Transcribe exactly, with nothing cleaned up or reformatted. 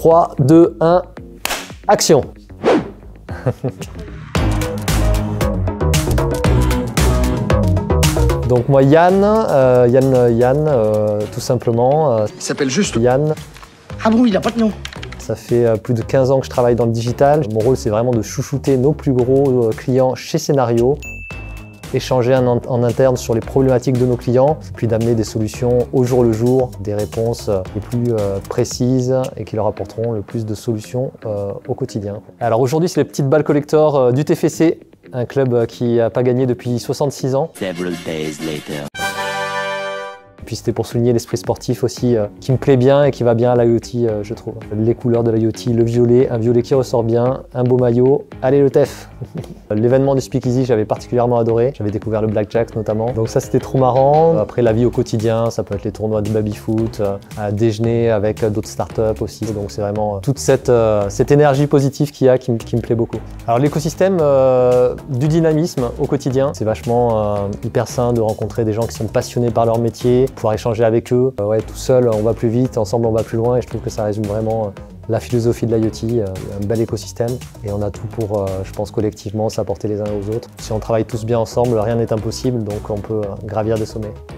trois, deux, un, action. Donc moi Yann, euh, Yann, Yann, euh, tout simplement. Euh, Il s'appelle juste Yann. Ah bon, il a pas de nom. Ça fait euh, plus de quinze ans que je travaille dans le digital. Mon rôle, c'est vraiment de chouchouter nos plus gros euh, clients chez Scénario, échanger en, en interne sur les problématiques de nos clients, puis d'amener des solutions au jour le jour, des réponses euh, les plus euh, précises et qui leur apporteront le plus de solutions euh, au quotidien. Alors aujourd'hui, c'est les petites balles collector euh, du T F C, un club qui n'a pas gagné depuis soixante-six ans. Several days later. Puis c'était pour souligner l'esprit sportif aussi euh, qui me plaît bien et qui va bien à l'I O T, euh, je trouve. Les couleurs de l'I O T, le violet, un violet qui ressort bien, un beau maillot. Allez le T E F. L'événement du Speakeasy, j'avais particulièrement adoré. J'avais découvert le Blackjack notamment. Donc ça, c'était trop marrant. Après, la vie au quotidien, ça peut être les tournois de baby-foot, euh, à déjeuner avec d'autres startups aussi. Donc c'est vraiment euh, toute cette, euh, cette énergie positive qu'il y a qui, qui me plaît beaucoup. Alors l'écosystème euh, du dynamisme au quotidien, c'est vachement euh, hyper sain de rencontrer des gens qui sont passionnés par leur métier, pouvoir échanger avec eux. Euh, ouais, tout seul, on va plus vite, ensemble, on va plus loin et je trouve que ça résume vraiment euh, la philosophie de l'I O T, euh, un bel écosystème et on a tout pour, euh, je pense, collectivement s'apporter les uns aux autres. Si on travaille tous bien ensemble, rien n'est impossible, donc on peut euh, gravir des sommets.